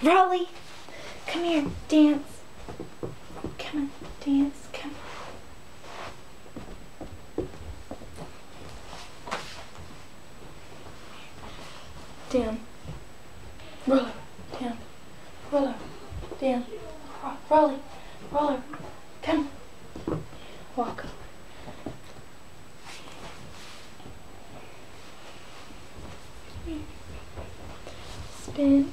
Rollie, come here, dance. Come on, dance, come on. Down. Roller, down. Roller, down. Rollie, roller, come. Walk. Spin.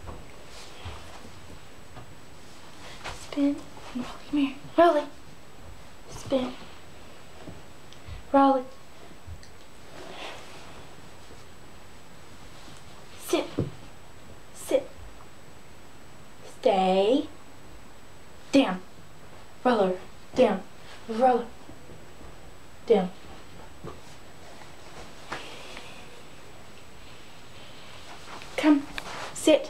Spin. Come here. Rollie. Spin. Rollie. Sit. Sit. Stay. Down. Roller. Down. Roller. Down. Come. Sit.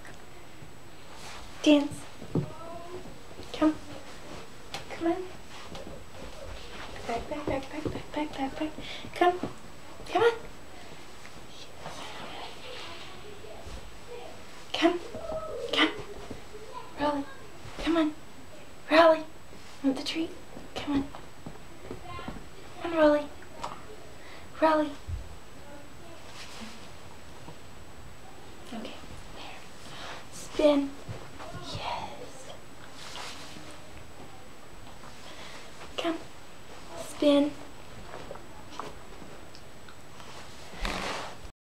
Dance. Come. Come on. Back, back, back, back, back, back, back, back. Come. Come on. Come. Come. Rollie. Come on. Rollie. Want the treat? Come on. Come on, Rollie. Rollie. Okay. Spin. Yes. Come. Spin.